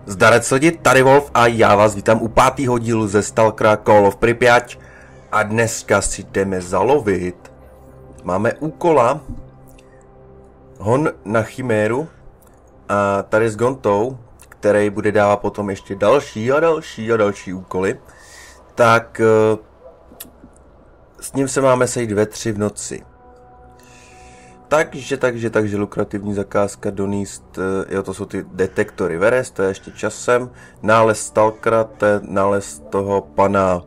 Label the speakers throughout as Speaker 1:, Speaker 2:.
Speaker 1: Zdarec lidi, tady Wolf a já vás vítám u 5. dílu ze Stalkera Call of Pripyat a dneska si jdeme zalovit. Máme úkola hon na chiméru a tady s Gontou, který bude dávat potom ještě další a další úkoly, tak s ním se máme sejít ve 3 v noci. Takže lukrativní zakázka donést, jo, to jsou ty detektory Veres, to je ještě časem, nález Stalkera, to je nález toho pana,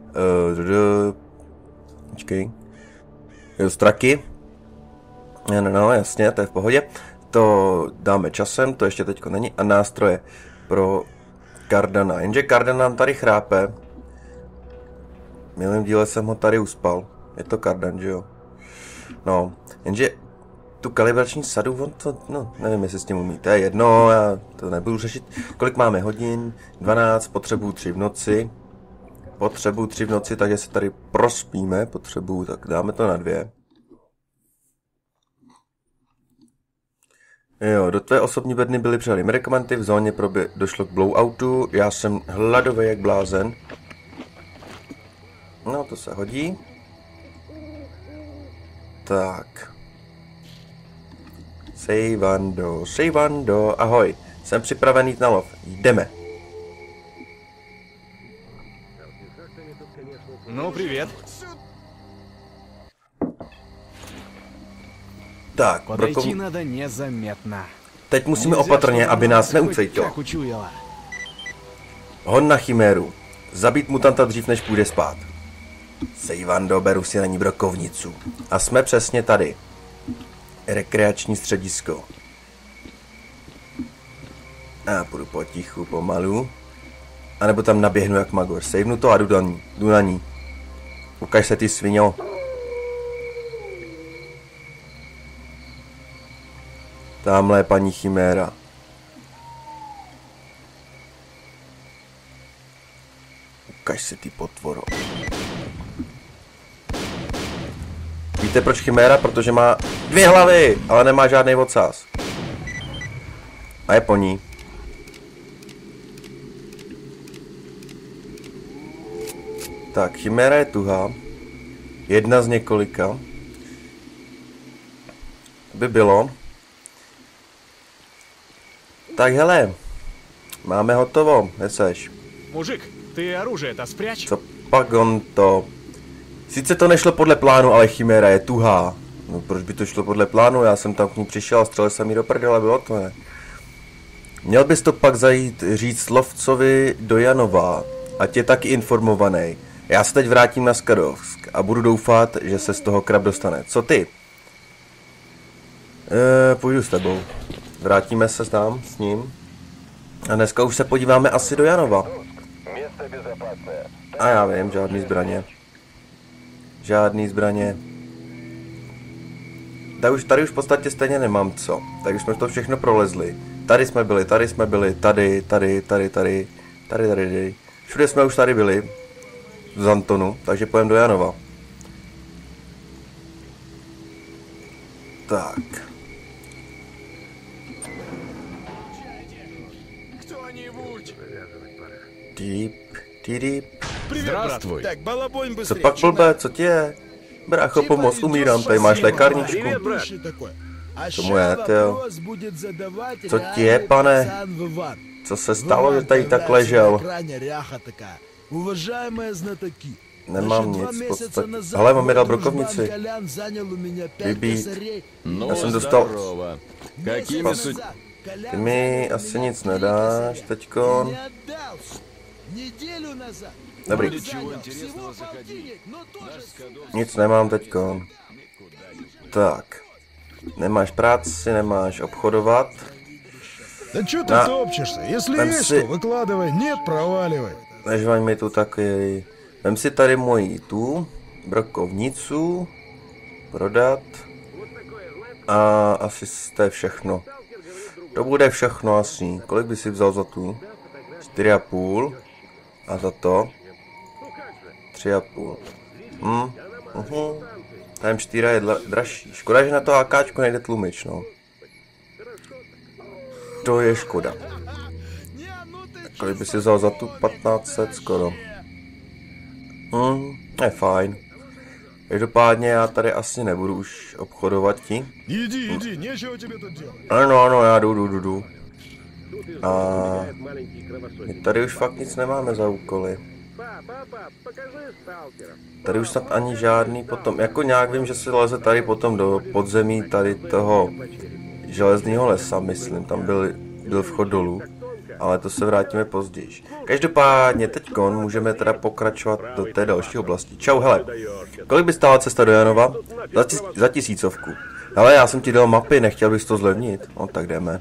Speaker 1: Straky, no, jasně, to je v pohodě, to dáme časem, to ještě teďko není, a nástroje pro Cardana, jenže Cardan nám tady chrápe, v minulém díle jsem ho tady uspal, je to Cardan, že jo, no, jenže tu kalibrační sadu, on to, no, nevím, jestli s tím umí, to je jedno, já to nebudu řešit. Kolik máme hodin? 12, potřebuju 3 v noci. Takže se tady prospíme, tak dáme to na 2. Jo, do tvé osobní bedny byly přijali medikamenty, v zóně došlo k blowoutu, já jsem hladový jak blázen. No, to se hodí. Tak. Sejvando, ahoj, jsem připravený na lov, jdeme.
Speaker 2: No, привет.
Speaker 1: Tak,
Speaker 2: Подойти надо незаметно.
Speaker 1: teď musíme opatrně, aby nás neucejtilo. Hon na chiméru. Zabít mutanta dřív, než půjde spát. Sejvando, beru si na ní brokovnicu. A jsme přesně tady. Rekreační středisko. A půjdu potichu, pomalu. A nebo tam naběhnu jak magor. Sejvnu to a jdu na ní. Ukaž se, ty sviňo. Tamhle je paní chiméra. Ukaž se, ty potvoro. Víte proč chiméra? Protože má 2 hlavy, ale nemá žádný ocas. A je po ní. Tak, chiméra je tuhá. Jedna z několika. By bylo. Tak hele, máme hotovo, neseš.
Speaker 2: Mužik, ty оружие-то спрячь.
Speaker 1: Co pak on to? Sice to nešlo podle plánu, ale chiméra je tuhá. No proč by to šlo podle plánu? Já jsem tam k ní přišel a střelil jsem jí do prdele, bylo to ne. Měl bys to pak zajít říct lovcovi do Janova, ať je taky informovaný. Já se teď vrátím na Skadovsk a budu doufat, že se z toho krab dostane. Co ty? Půjdu s tebou. Vrátíme se tam s ním. A dneska už se podíváme asi do Janova. A já vím, žádný zbraně. Tady už v podstatě stejně nemám co. Tak už jsme to všechno prolezli. Tady jsme byli, tady. Všude jsme už tady byli. Z Antonu, takže půjdeme do Janova. Tak. Deep.
Speaker 2: Здравствуй.
Speaker 3: Так, балабонь быстрее.
Speaker 1: Co pak blbé, co ti je? Brácho, pomoc, umírám, tady máš lékárničku. Co mu je, tyjo? Co ti je, pane? Co se stalo, že tady tak ležel? Nemám nic, v podstatě. Hele, mám mi dal brokovnici. Vybít. Já jsem dostal... Ty mi asi nic nedáš teďkon. Dobrý. Nic nemám teďkon. Tak. Nemáš práci, nemáš obchodovat.
Speaker 3: Да чё ты топчешься? Если есть что, выкладывай. Нет, проваливай.
Speaker 1: Nežvaň mi tu taky. Vem si tady moji tu brokovnicu. Prodat. A asi to je všechno. To bude všechno asi. Kolik by si vzal za tu? 4,5. A za to? 3,5. Time 4 je dražší. Škoda, že na to AKčko nejde tlumič, no. To je škoda. kolik by si vzal za tu 1500 skoro. Je fajn. Každopádně já tady asi nebudu už obchodovat ti.
Speaker 3: Иди, нечего тебе тут делать.
Speaker 1: Ano, já jdu. A my tady už fakt nic nemáme za úkoly. Tady už snad ani žádný potom, jako nějak vím, že se leze tady potom do podzemí tady toho železného lesa, myslím, tam byl vchod dolů, ale to se vrátíme později. Každopádně teďkon můžeme teda pokračovat do té další oblasti. Čau, hele, kolik by stála cesta do Janova? Za 1000. Hele, já jsem ti dal mapy, nechtěl bys to zlevnit? No tak jdeme.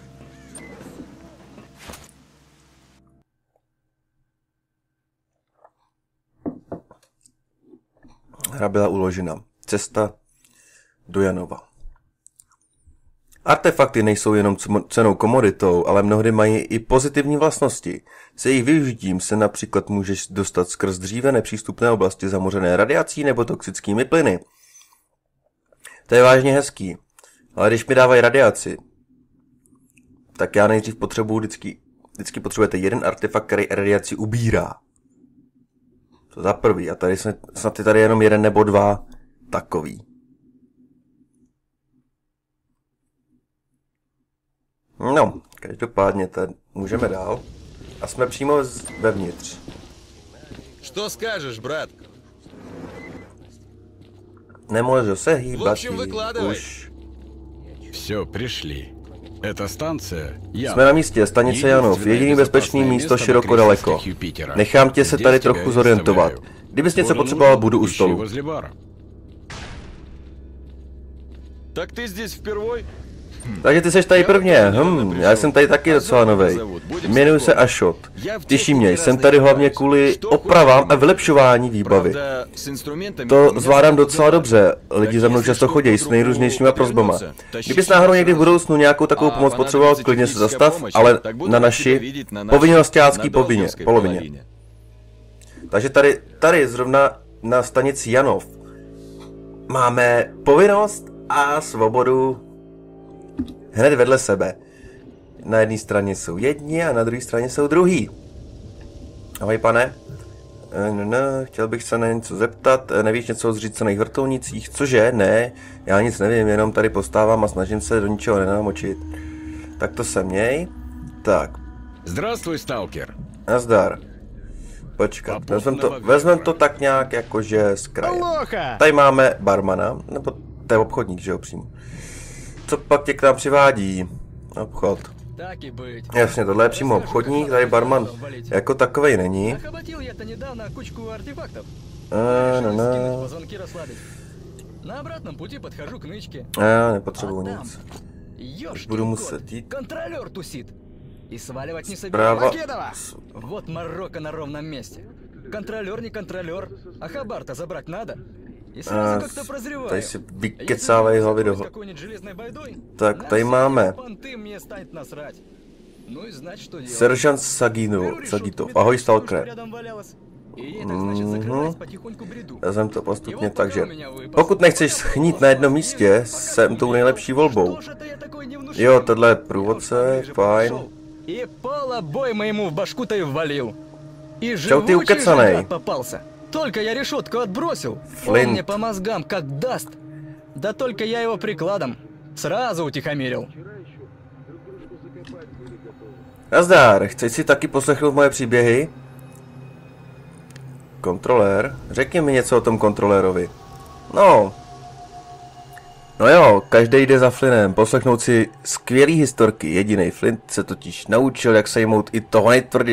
Speaker 1: Hra byla uložena. Cesta do Janova. Artefakty nejsou jenom cennou komoditou, ale mnohdy mají i pozitivní vlastnosti. Se jejich využitím se například můžeš dostat skrz dříve nepřístupné oblasti zamořené radiací nebo toxickými plyny. To je vážně hezký, ale když mi dávají radiaci, tak já nejdřív potřebuji vždycky potřebujete jeden artefakt, který radiaci ubírá. To za prvý, a tady snad je tady jenom jeden nebo dva takový. No, každopádně tady můžeme dál. A jsme přímo vevnitř.
Speaker 4: Что скажешь, брат?
Speaker 1: Nemůžu se hýbat
Speaker 4: už.
Speaker 5: Все, пришли. Это станция Янов.
Speaker 1: Jsme na místě, stanice Janov, jediný bezpečný místo široko daleko. Nechám tě se tady trochu zorientovat. Kdybys něco potřeboval, budu u stolu.
Speaker 4: Так ты здесь впервой?
Speaker 1: Takže ty seš tady prvně, já jsem tady taky docela novej. Jmenuji se Ashot. Těší mě, jsem tady hlavně kvůli opravám a vylepšování výbavy. To zvládám docela dobře, lidi za mnou často chodí s nejrůznějšíma prosbama. Kdybys náhodou někdy v budoucnu nějakou takovou pomoc potřeboval, klidně se zastav, ale na naši povinnosťácký polovině. Takže tady zrovna na stanici Janov máme povinnost a svobodu hned vedle sebe. Na jedné straně jsou jedni a na druhé straně jsou druhý. Ahoj, pane. Chtěl bych se na něco zeptat. Nevíš něco o zřícených vrtulnicích? Cože? Ne, já nic nevím, jenom tady postávám a snažím se do ničeho nenamočit. Tak to se měj. Tak.
Speaker 5: Здравствуй, сталкер.
Speaker 1: Nazdar. Počkat, vezmem to tak nějak jakože z kraje. Tady máme barmana, nebo to je obchodník, že jo, přímo. Co pak tě k nám přivádí? Obchod. Jasně, tohle je přímo obchodník, tady barman jako takovej není. Já nepotřebuji nic. Budu muset jít. Zpráva.
Speaker 6: Вот Марокко на ровном месте. Контролер не контролер, а хабар-то забрать надо.
Speaker 1: Tady si vykecávají hlavy do Tak, tady máme Seržant Sagitov. Ahoj, stalker. Vezmem to postupně, takže pokud nechceš schnít na jednom místě, jsem tou nejlepší volbou. Jo, tohle je průvodce, fajn. Čau, ty ukecanej.
Speaker 6: Только я решетку отбросил, он мне по мозгам как даст. Да только я его прикладом сразу утихомирил.
Speaker 1: Nazdar, chceš si taky poslechnout moje příběhy? Kontrolér? Řekni mi něco o tom kontrolérovi. No jo, každý jde za Flynnem, poslechnout si skvělý historky. Jedinej Flint se totiž naučil, jak sejmout i toho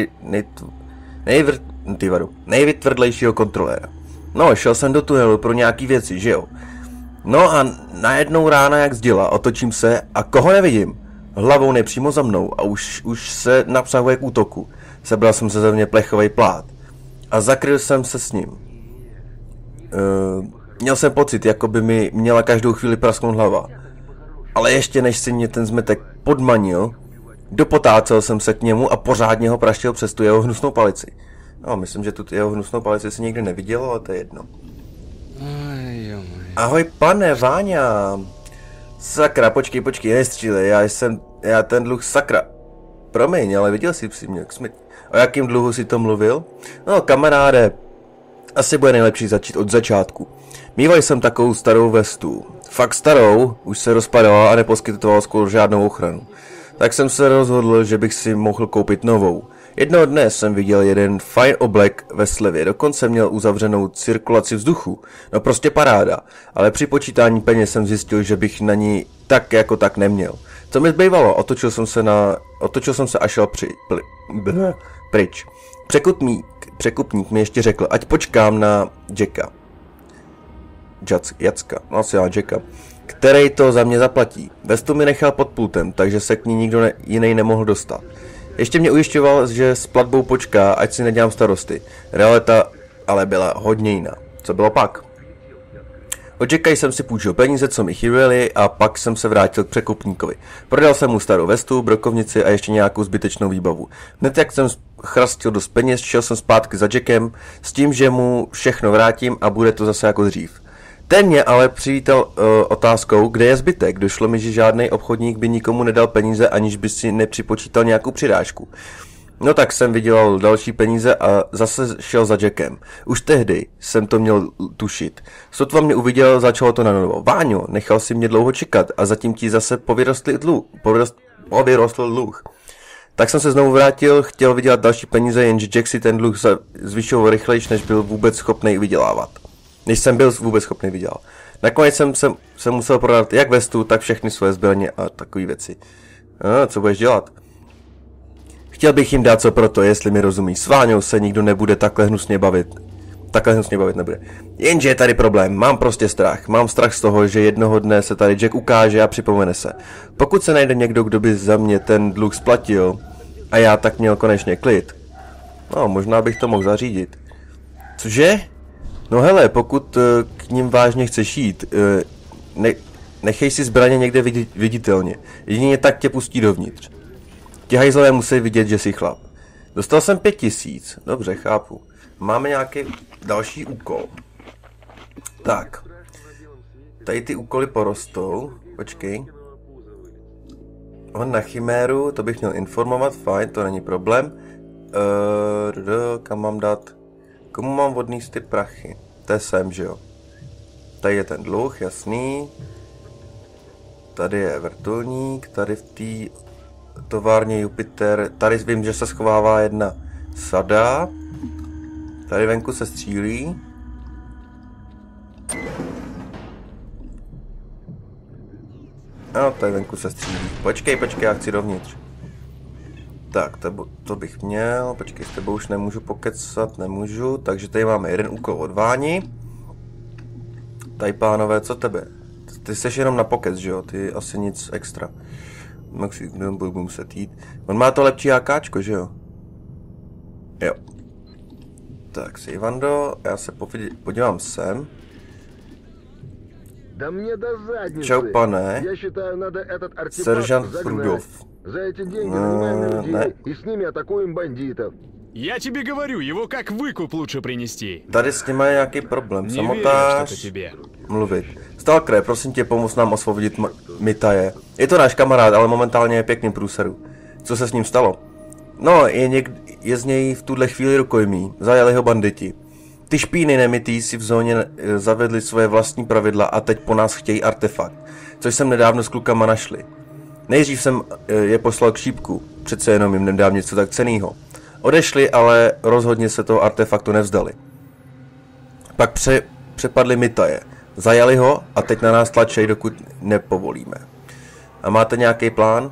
Speaker 1: nejvytvrdlejšího kontroléra. No, šel jsem do tunelu pro nějaký věci, že jo? No a najednou rána jak zděla, otočím se a koho nevidím? Hlavou nepřímo za mnou a už se napřahuje k útoku. Sebral jsem se ze mě plechovej plát a zakryl jsem se s ním. Měl jsem pocit, jako by mi měla každou chvíli prasknout hlava. Ale ještě než si mě ten zmetek podmanil, dopotácel jsem se k němu a pořádně ho praštil přes tu jeho hnusnou palici. No, myslím, že tu jeho hnusnou palici si nikdy neviděl, ale to je jedno. Ahoj, pane, Váňa. Sakra, počkej, nestřílej, já ten dluh sakra. Promiň, ale viděl jsi mě k smrti. O jakém dluhu si to mluvil? No, kamaráde, asi bude nejlepší začít od začátku. Mýval jsem takovou starou vestu. Fakt starou, už se rozpadala a neposkytovala skoro žádnou ochranu. Tak jsem se rozhodl, že bych si mohl koupit novou. Jednoho dne jsem viděl jeden fajn oblek ve slevě, dokonce měl uzavřenou cirkulaci vzduchu. No prostě paráda, ale při počítání peněz jsem zjistil, že bych na ní tak jako tak neměl. Co mi zbývalo? Otočil jsem se a šel pryč. Překupník mi ještě řekl, ať počkám na Jacka. Jacka, no asi já Jacka, který to za mě zaplatí. Vestu mi nechal pod pultem, takže se k ní nikdo jiný nemohl dostat. Ještě mě ujišťoval, že s platbou počká, ať si nedělám starosty. Realita ale byla hodně jiná. Co bylo pak? Od Jacka jsem si půjčil peníze, co mi chyběly, a pak jsem se vrátil k překupníkovi. Prodal jsem mu starou vestu, brokovnici a ještě nějakou zbytečnou výbavu. Hned jak jsem chrastil dost peněz, šel jsem zpátky za Jackem s tím, že mu všechno vrátím a bude to zase jako dřív. Ten mě ale přivítal otázkou, kde je zbytek. Došlo mi, že žádný obchodník by nikomu nedal peníze, aniž by si nepřipočítal nějakou přidášku. No tak jsem vydělal další peníze a zase šel za Jackem. Už tehdy jsem to měl tušit. Sotva mě uviděl, začalo to na novo. Váňo, nechal si mě dlouho čekat a zatím ti zase povyrostl dluh. Tak jsem se znovu vrátil, chtěl vydělat další peníze, jenže Jack si ten dluh zvyšoval rychlejš, než byl vůbec schopný vydělávat. Nakonec jsem musel prodat jak vestu, tak všechny svoje zbraně a takové věci. Co budeš dělat? Chtěl bych jim dát co proto, jestli mi rozumí. S Váňou se nikdo nebude takhle hnusně bavit. Nebude. Jenže je tady problém, mám prostě strach. Mám strach z toho, že jednoho dne se tady Jack ukáže a připomene se. Pokud se najde někdo, kdo by za mě ten dluh splatil a já tak měl konečně klid. No, možná bych to mohl zařídit. Cože? No hele, pokud k ním vážně chceš jít, nechej si zbraně někde viditelně. Jedině tak tě pustí dovnitř. Ti hajzlové musí vidět, že jsi chlap. Dostal jsem 5000, dobře, chápu. Máme nějaký další úkol. Tak. Tady ty úkoly porostou. Počkej. On na chiméru, to bych měl informovat, fajn, to není problém. Kam mám dát? Komu mám odníst ty prachy? To je sem, že jo? Tady je ten dluh, jasný. Tady je vrtulník, tady v té továrně Jupiter. Tady vím, že se schovává jedna sada. Tady venku se střílí. No, tady venku se střílí. Počkej, já chci dovnitř. Tak, to bych měl. Počkej, s tebou už nemůžu pokecat, nemůžu. Takže tady máme jeden úkol od Váni. Tady, pánové, co tebe? Ty jsi jenom na pokec, že jo? Ty asi nic extra. Budu muset jít. On má to lepší AKčko, že jo? Jo. Tak, Sejvando, já se podívám sem. Čau, pane. Seržant Prudov.
Speaker 3: За эти деньги нанимаем людей и с ними атакуем бандитов.
Speaker 2: Я тебе говорю, его как выкуп лучше принести.
Speaker 1: Tady s ním je nějaký problém. Samotář. Mluvit. Stalkere, prosím tě, pomoz nám osvobodit Mitaje. Je to náš kamarád, ale momentálně je pěkný průseru. Co se s ním stalo? No, je z něj v tuhle chvíli rukojmí. Zajali ho banditi. Ty špíny nemitý si v zóně zavedli svoje vlastní pravidla a teď po nás chtějí artefakt. Což jsem nedávno s klukama našli. Nejdřív jsem je poslal k šípku, přece jenom jim nedám něco tak cenného. Odešli, ale rozhodně se toho artefaktu nevzdali. Pak přepadli Mitaje, zajali ho a teď na nás tlačej, dokud nepovolíme. A máte nějaký plán?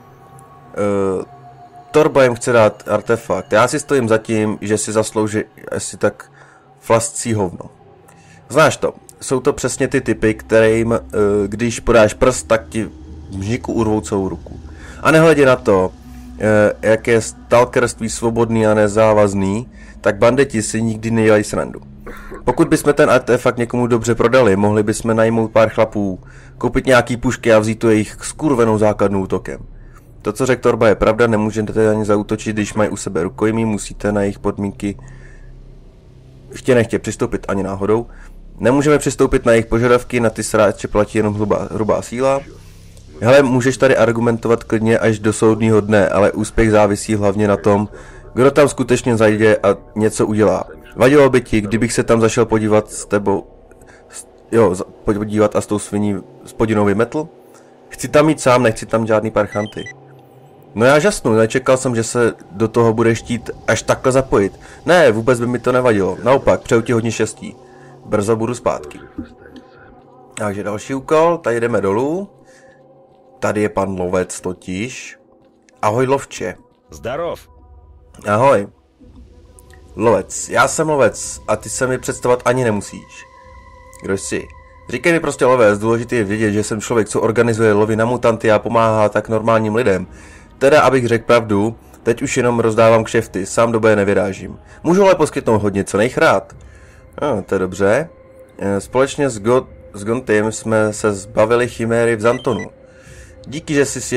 Speaker 1: Torba jim chce dát artefakt. Já si stojím za tím, že si zaslouží asi tak flascí hovno. Znáš to, jsou to přesně ty typy, kterým, když podáš prst, tak ti mžiku urvou celou ruku. A nehledě na to, jak je stalkerství svobodný a nezávazný, tak banditi si nikdy nedělají srandu. Pokud bychom ten artefakt někomu dobře prodali, mohli bychom najmout pár chlapů, koupit nějaký pušky a vzít to jejich skurvenou základnou útokem. To, co řekl Torba, je pravda, nemůžete ani zaútočit, když mají u sebe rukojmí, musíte na jejich podmínky chtě nechtě přistoupit ani náhodou. Nemůžeme přistoupit na jejich požadavky, na ty sráče platí jenom hrubá síla. Hele, můžeš tady argumentovat klidně až do soudního dne, ale úspěch závisí hlavně na tom, Kdo tam skutečně zajde a něco udělá? Vadilo by ti, kdybych se tam zašel podívat s tebou, podívat a s tou sviní spodinu vymetl? Chci tam jít sám, nechci tam žádný parchanty. No já žasnu, nečekal jsem, že se do toho budeš chtít až takhle zapojit. Ne, vůbec by mi to nevadilo, naopak, přeju ti hodně štěstí. Brzo budu zpátky. Takže další úkol, tady jdeme dolů. Tady je pan lovec totiž. Ahoj lovče.
Speaker 4: Zdarov.
Speaker 1: Ahoj. Lovec, já jsem lovec a ty se mi představovat ani nemusíš. Kdo jsi? Říkej mi prostě lovec, důležité je vědět, že jsem člověk, co organizuje lovy na mutanty a pomáhá tak normálním lidem. Teda, abych řekl pravdu, teď už jenom rozdávám kšefty, sám do boje nevyrážím. Můžu ale poskytnout hodně, co nejchrát. No, to je dobře. Společně s Gontym jsme se zbavili chiméry v Zantonu. Díky, že jsi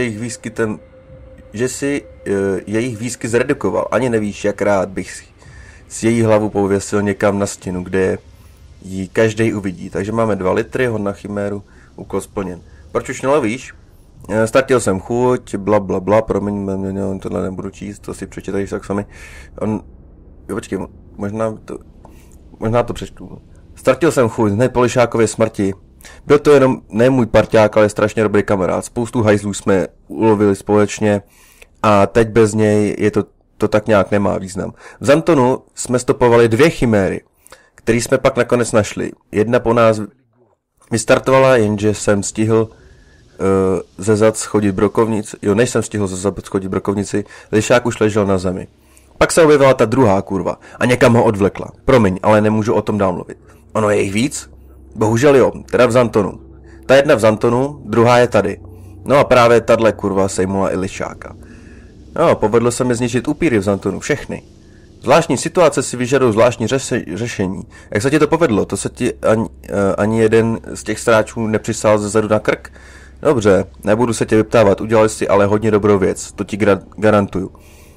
Speaker 1: jejich výskyt zredukoval. Ani nevíš, jak rád bych si její hlavu pověsil někam na stěnu, kde ji každý uvidí. Takže máme 2 litry, hod na chiméru, úkol splněn. Proč už nelovíš? Ztratil jsem chuť, blablabla, promiň, tohle nebudu číst, to si přečítají tak sami. Počkej, možná to přečtu. Ztratil jsem chuť, hned po Lišákově smrti. Byl to jenom ne můj parťák, ale strašně dobrý kamarád. Spoustu hajzlů jsme ulovili společně a teď bez něj je to tak nějak nemá význam. V Zantonu jsme stopovali 2 chiméry, které jsme pak nakonec našli. Jedna po nás vystartovala, jenže jsem stihl ze zad schodit brokovnici. Než jsem stihl ze zad schodit brokovnici, Lišák už ležel na zemi. Pak se objevila ta druhá kurva a někam ho odvlekla. Promiň, ale nemůžu o tom dál mluvit. Ono je jich víc? Bohužel jo, teda v Zantonu. Ta jedna v Zantonu, druhá je tady. No a právě tahle kurva sejmula i Lišáka. No, povedlo se mi zničit upíry v Zantonu, všechny. Zvláštní situace si vyžadují zvláštní řešení. Jak se ti to povedlo? To se ti ani jeden z těch stráčů nepřisál ze zadu na krk? Dobře, nebudu se tě vyptávat, udělali jsi ale hodně dobrou věc, to ti garantuju.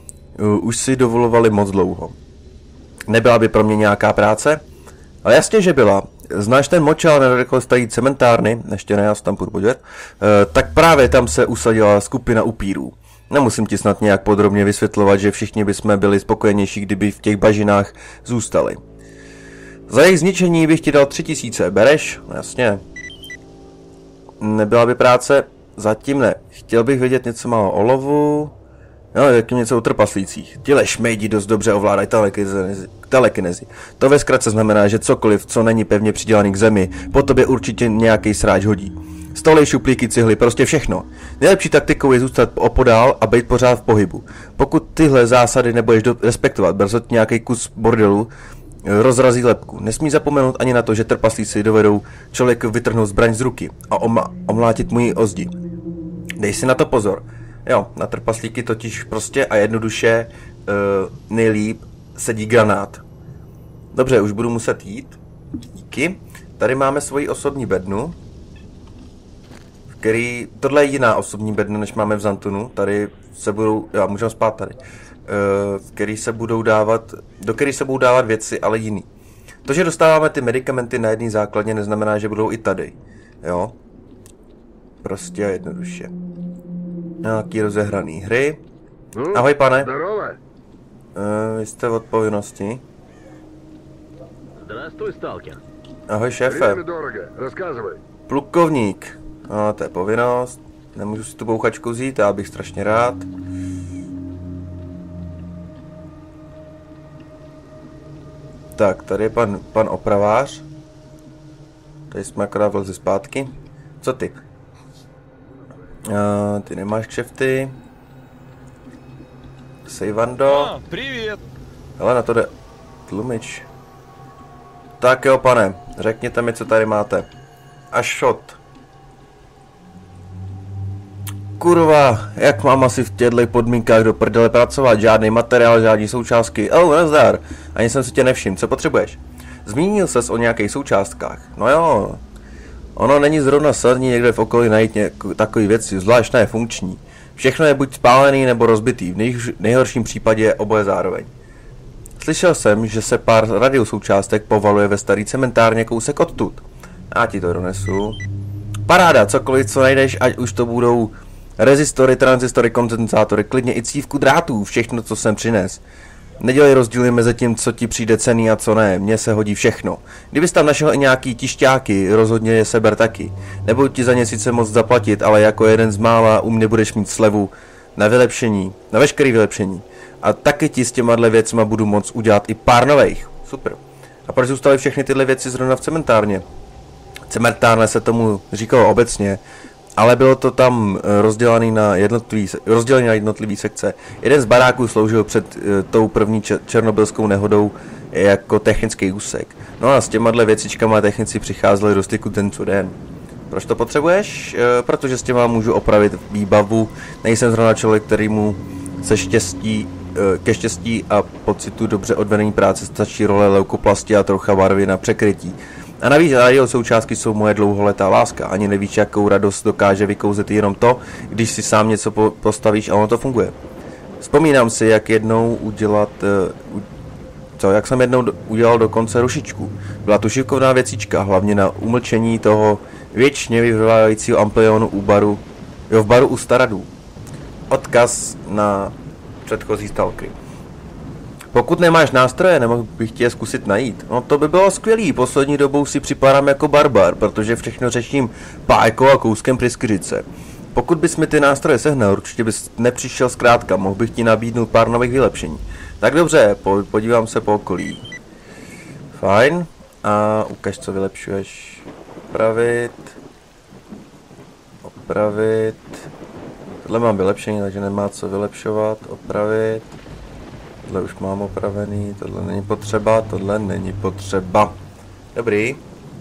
Speaker 1: Už si dovolovali moc dlouho. Nebyla by pro mě nějaká práce? Ale jasně, že byla. Znáš ten močál nedaleko starý cementárny, ještě ne, já se tam půjdu podívat, tak právě tam se usadila skupina upírů. Nemusím ti snad nějak podrobně vysvětlovat, že všichni bychom byli spokojenější, kdyby v těch bažinách zůstali. Za jejich zničení bych ti dal 3000, bereš? No, jasně. Nebyla by práce? Zatím ne. Chtěl bych vědět něco málo o lovu. No, jakým něco o trpaslících. Tihle šmejdi dost dobře ovládají telekinezi. To ve zkratce znamená, že cokoliv, co není pevně přidělaný k zemi, po tobě určitě nějaký sráč hodí. Stoly, šuplíky, cihly, prostě všechno. Nejlepší taktikou je zůstat opodál a být pořád v pohybu. Pokud tyhle zásady nebudeš respektovat, brzo nějaký kus bordelu rozrazí lebku. Nesmí zapomenout ani na to, že trpaslíci dovedou člověku vytrhnout zbraň z ruky a omlátit mu ji o zdi. Dej si na to pozor. Jo, na trpaslíky totiž prostě a jednoduše nejlíp sedí granát. Dobře, už budu muset jít. Díky. Tady máme svoji osobní bednu. Tohle je jiná osobní bedna, než máme v Zantonu. Tady se budou, můžeme spát tady. Do který se budou dávat věci, ale jiný. To, že dostáváme ty medikamenty na jedné základně, neznamená, že budou i tady. Jo? Prostě jednoduše. Nějaký rozehraný hry. Ahoj, pane. Vy jste v odpovědnosti.
Speaker 7: Здравствуй, сталкер.
Speaker 1: Ahoj, šéfe. Plukovník. No, to je povinnost. Nemůžu si tu bouchačku vzít, já bych strašně rád. Tak, tady je pan opravář. Tady jsme akorát vlezli zpátky. Co ty? Ty nemáš kšefty. Sejvando.
Speaker 4: Привет.
Speaker 1: Hele, na to jde tlumič. Tak jo, pane, řekněte mi, co tady máte. A shot. Kurva, jak mám asi v těchto podmínkách do prdele pracovat? Žádný materiál, žádný součástky. Nazdar. Ani jsem si tě nevšiml. Co potřebuješ? Zmínil ses o nějakých součástkách. No jo. Ono není zrovna snadný někde v okolí najít takové věci, zvlášť ne funkční. Všechno je buď spálený nebo rozbitý, v nejhorším případě oboje zároveň. Slyšel jsem, že se pár radiosoučástek povaluje ve starý cementárně kousek odtud. Já ti to donesu. Paráda, cokoliv, co najdeš, ať už to budou rezistory, transistory, kondenzátory, klidně i cívku drátů, všechno, co jsem přines. Nedělej rozdíly mezi tím, co ti přijde cenný a co ne, mně se hodí všechno. Kdybys tam našel i nějaký tišťáky, rozhodně je seber taky. Nebudu ti za ně sice moc zaplatit, ale jako jeden z mála u mě budeš mít slevu na vylepšení, na veškerý vylepšení. A taky ti s těma věcma budu moct udělat i pár nových. Super. A proč zůstaly všechny tyhle věci zrovna v cementárně? Cementárna se tomu říkalo obecně, ale bylo to tam rozdělené na jednotlivé sekce. Jeden z baráků sloužil před tou první černobylskou nehodou jako technický úsek. No a s těma věcičkama technici přicházeli do styku den co den. Proč to potřebuješ? Protože s těma můžu opravit výbavu. Nejsem zrovna člověk, kterýmu ke štěstí a pocitu dobře odvedený práce stačí role leukoplasti a trocha barvy na překrytí. A navíc jeho součástky jsou moje dlouholetá láska. Ani nevíš, jakou radost dokáže vykouzet jenom to, když si sám něco postavíš a ono to funguje. Vzpomínám si, jak jsem jednou udělal dokonce rušičku. Byla to šikovná věcička, hlavně na umlčení toho věčně vyvrávajícího amplionu v baru u Staradů. Odkaz na předchozí stalky. Pokud nemáš nástroje, nemohl bych tě zkusit najít. No to by bylo skvělý, poslední dobou si připadám jako barbar, protože všechno řeším pájkou a kouskem pryskyřice. Pokud bys mi ty nástroje sehnal, určitě bys nepřišel zkrátka, mohl bych ti nabídnout pár nových vylepšení. Tak dobře, podívám se po okolí. Fajn. A ukaž, co vylepšuješ. Opravit. Tohle mám vylepšení, takže nemá co vylepšovat. Opravit. Tohle už mám opravený, tohle není potřeba, Dobrý.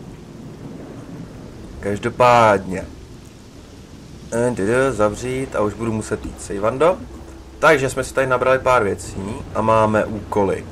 Speaker 1: Každopádně. Zavřít a už budu muset jít sejvando. Takže jsme si tady nabrali pár věcí a máme úkoly.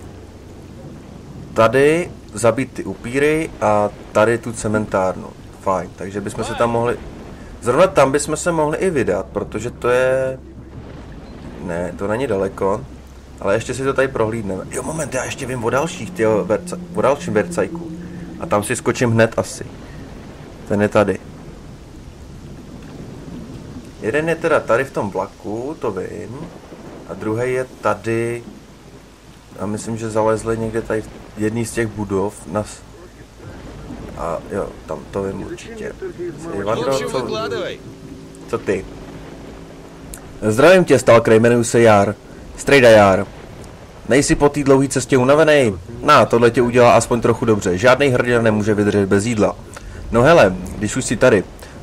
Speaker 1: Tady zabít ty upíry a tady tu cementárnu. Fajn, takže bychom se tam mohli... Zrovna tam bychom se mohli i vydat, protože to je... Ne, to není daleko. Ale ještě si to tady prohlídneme. Jo, moment, já ještě vím o dalším vercajku. A tam si skočím hned asi. Ten je tady. Jeden je teda tady v tom vlaku, to vím. A druhý je tady. A myslím, že zalezli někde tady v jedný z těch budov. A jo, tam to vím určitě. Co ty? Zdravím tě, Stalker, jmenuji se Jar. Strejda Jar. Nejsi po té dlouhé cestě unavenej? Tohle tě udělá aspoň trochu dobře. Žádný hrdina nemůže vydržet bez jídla. No hele, když už jsi tady,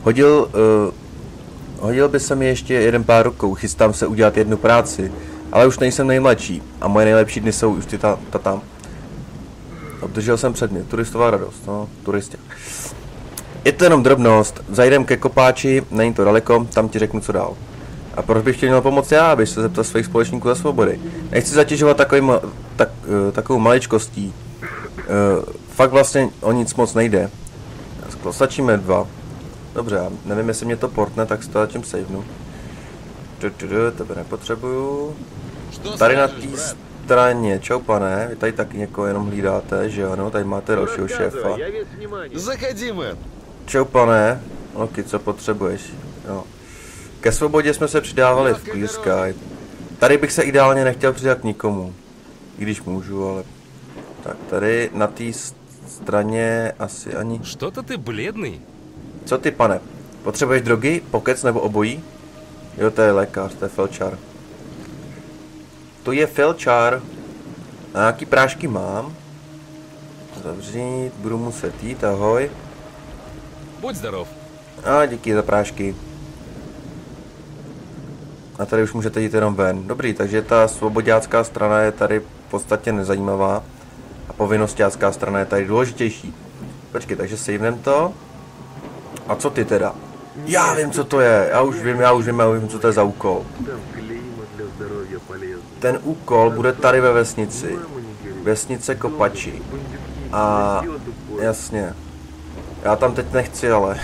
Speaker 1: hodil by se mi ještě jeden pár rukou, chystám se udělat jednu práci, ale už nejsem nejmladší a moje nejlepší dny jsou už ty tam. Obdržel jsem předmět, turistová radost, no, turistě. Je to jenom drobnost, zajdem ke kopáči, není to daleko, tam ti řeknu co dál. A proč bych ti měl pomoct já, abych se zeptal svých společníků za svobody? Nechci zatěžovat takovou maličkostí. Fakt vlastně o nic moc nejde. Stačíme 2. Dobře, já nevím, jestli mě to portne, tak si to zatím savenu. Tebe nepotřebuju. Tady na té straně, čau pane, vy tady taky někoho jenom hlídáte, že ano, tady máte dalšího šéfa. Čau pane, Loki, co potřebuješ? Jo. Ke svobodě jsme se přidávali v Clear Sky. Tady bych se ideálně nechtěl přidat k nikomu. I když můžu, ale... Tak tady na té straně asi ani...
Speaker 4: Что-то ты бледный.
Speaker 1: Co ty, pane? Potřebuješ drogy, pokec nebo obojí? Jo, to je lékař, to je felčar. To je felčar. A nějaký prášky mám? Zavřít, budu muset jít, ahoj.
Speaker 4: Будь здоров.
Speaker 1: A díky za prášky. A tady už můžete jít jenom ven. Dobrý, takže ta svobodácká strana je tady v podstatě nezajímavá. A povinnostácká strana je tady důležitější. Počkej, takže savenem to. A co ty teda? Já vím, co to je. Já už vím, co to je za úkol. Ten úkol bude tady ve vesnici. Vesnice Kopači. A jasně. Já tam teď nechci, ale...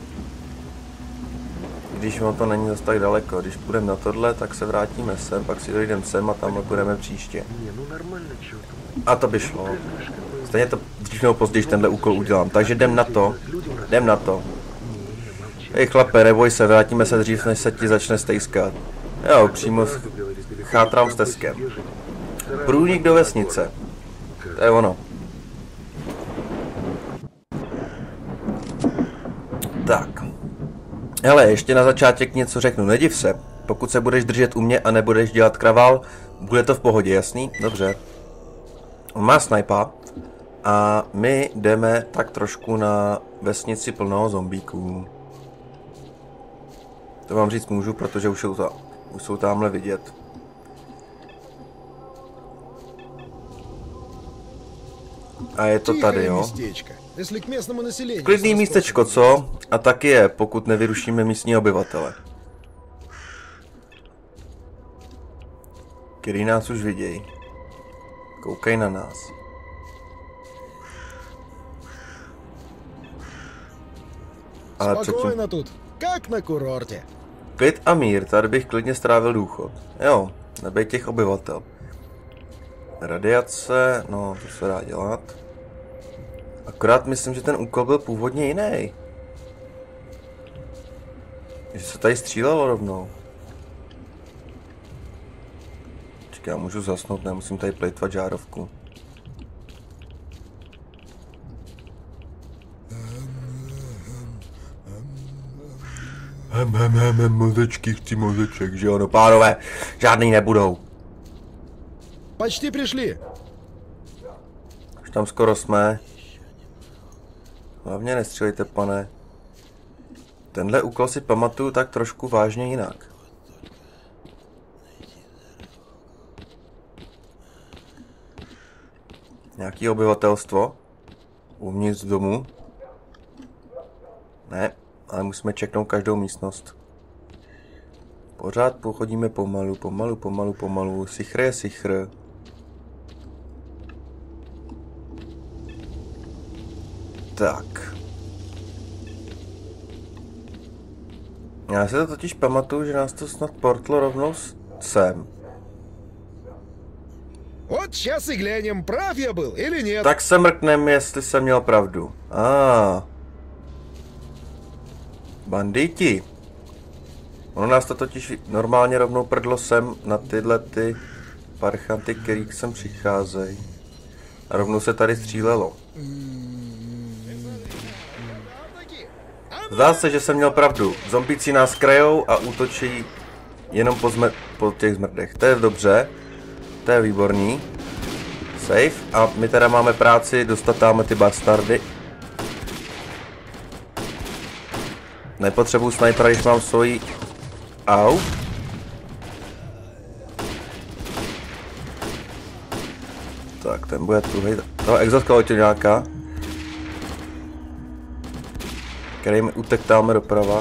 Speaker 1: Když to není zase tak daleko. Když půjdeme na tohle, tak se vrátíme sem, pak si dojdeme sem a tamhle půjdeme příště. A to by šlo. Stejně to dřív nebo později tenhle úkol udělám. Takže jdem na to. Hej chlape, neboj se, vrátíme se dřív, než se ti začne stejskat. Jo, přímo chátrám s teskem. Průnik do vesnice. To je ono. Tak. Hele, ještě na začátek něco řeknu. Nediv se. Pokud se budeš držet u mě a nebudeš dělat kravál, bude to v pohodě, jasný? Dobře. On má snajpa. A my jdeme tak trošku na vesnici plnou zombíků. To vám říct můžu, protože už jsou tamhle vidět. A je to tady, jo. Klidný místečko, co? A taky je, pokud nevyrušíme místní obyvatele. Který nás už vidějí. Koukej na nás. Ale
Speaker 3: Spokojno тут, как на курорте.
Speaker 1: Klid a mír, tady bych klidně strávil důchod. Jo, nebej těch obyvatel. Radiace, no, to se dá dělat. Akorát myslím, že ten úkol byl původně jiný. Že se tady střílelo rovnou. Čekaj, já můžu zasnout, nemusím tady plejtvat žárovku. Mozečky, chci mozeček, že jo, no pánové, žádný nebudou.
Speaker 3: Почти пришли.
Speaker 1: Už tam skoro jsme. Hlavně nestřílejte, pane. Tenhle úkol si pamatuju tak trošku vážně jinak. Nějaký obyvatelstvo? Uvnitř domu? Ne, ale musíme čeknout každou místnost. Pořád pochodíme pomalu. Sichr je sichr. Tak. Já si to totiž pamatuju, že nás to snad portlo rovnou sem.
Speaker 3: Вот сейчас и глянем, прав я был или нет.
Speaker 1: Tak se mrknem, jestli jsem měl pravdu. Banditi. Ono nás to totiž normálně rovnou prdlo sem na tyhle ty parchanty, který sem přicházejí. A rovnou se tady střílelo. Zdá se, že jsem měl pravdu. Zombíci nás krajou a útočí jenom po těch zmrdech. To je dobře. To je výborný. Safe. A my teda máme práci dostat tam ty bastardy. Nepotřebuji snajpera, když mám svoji... Au. Tak, ten bude tuhej. Toho exoskeleťáka. Který mi utek tamhle doprava.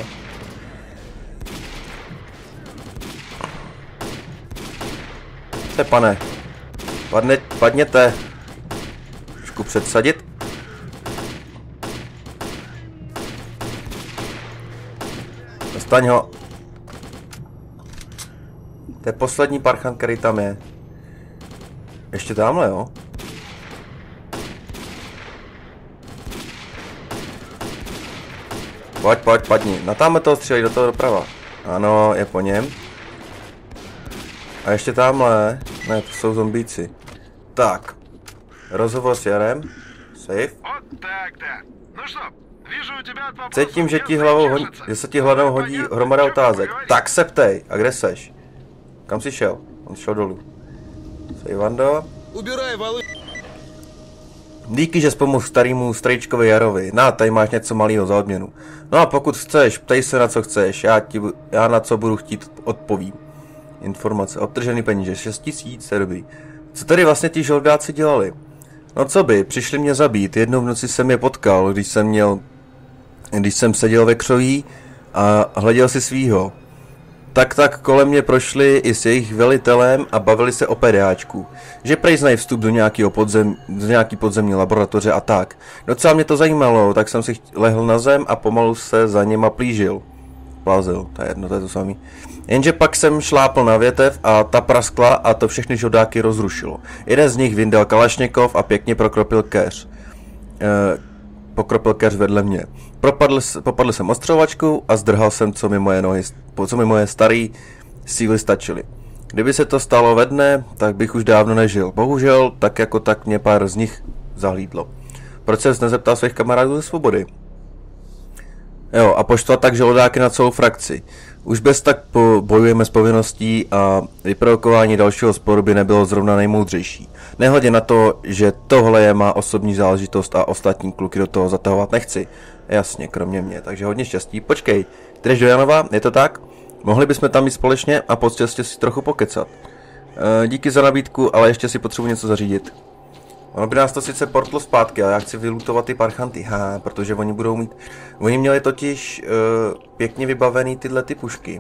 Speaker 1: Se, pane. Padněte. Trošku předsadit. Dostaň ho. To je poslední parchant, který tam je. Ještě tamhle, jo? Pojď, padni. Na tamhle toho střílej, do toho doprava. Ano, je po něm. A ještě tamhle. Ne, to jsou zombíci. Tak. Rozhovor s Jarem. Safe. Cítím, že se ti hlavou hodí hromada otázek. Tak se ptej. A kde seš? Kam jsi šel? On šel dolů. Safe, Vando. Díky, že pomohl starýmu strejčkovi Jarovi. Tady máš něco malého za odměnu. No a pokud chceš, ptej se na co chceš. Já na co budu chtít odpovím. Informace. Obtržený peníze. 6 000, to je dobrý. Co tady vlastně ti žoldáci dělali? No co by, přišli mě zabít. Jednou v noci jsem je potkal, když jsem seděl ve křoví a hleděl si svýho. Tak kolem mě prošli i s jejich velitelem a bavili se o pedáčku. Že prej znají vstup do nějaký podzemní laboratoře a tak. Docela mě to zajímalo, tak jsem si lehl na zem a pomalu se za něma plížil. Plázil, to je jedno, to je to samý. Jenže pak jsem šlápl na větev a ta praskla a to všechny žoldáky rozrušilo. Jeden z nich vyndal kalašnikov a pěkně prokropil keř. Pokropil keř vedle mě. Popadl jsem ostřelovačkou a zdrhal jsem, co mi moje staré síly stačily. Kdyby se to stalo ve dne, tak bych už dávno nežil. Bohužel, tak jako tak mě pár z nich zahlídlo. Proč ses nezeptal svých kamarádů ze Svobody? Jo, a poštvat tak žolodáky na celou frakci. Už bez tak bojujeme s povinností a vyprovokování dalšího sporu by nebylo zrovna nejmoudřejší. Nehledě na to, že tohle je má osobní záležitost a ostatní kluky do toho zatahovat nechci. Jasně, kromě mě, takže hodně štěstí. Počkej, ty jdeš do Janova, je to tak? Mohli bychom tam jít společně a po cestě si trochu pokecat. Díky za nabídku, ale ještě si potřebuji něco zařídit. Ono by nás to sice portlo zpátky, ale já chci vylutovat ty parchanty, protože oni budou mít... Oni měli totiž pěkně vybavený tyhle ty pušky.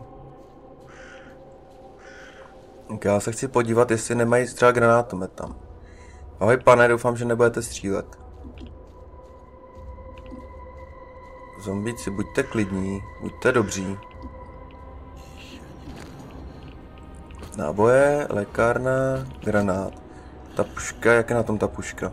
Speaker 1: Tak já se chci podívat, jestli nemají třeba granátomet tam. Ahoj pane, doufám, že nebudete střílet. Zombíci, buďte klidní, buďte dobří. Náboje, lékárna, granát. Ta puška, jak je na tom ta puška?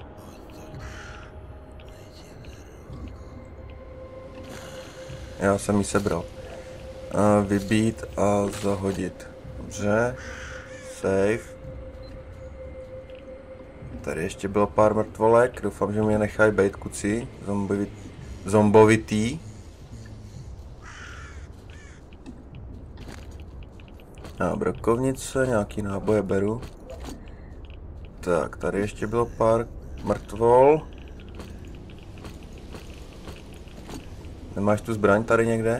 Speaker 1: Já jsem ji sebral. Vybít a zahodit. Dobře. Save. Tady ještě bylo pár mrtvolek. Doufám, že mě nechají bejt kuci. Zombovitý. A brokovnice, nějaký náboje beru. Tak, tady ještě bylo pár mrtvol. Nemáš tu zbraň tady někde?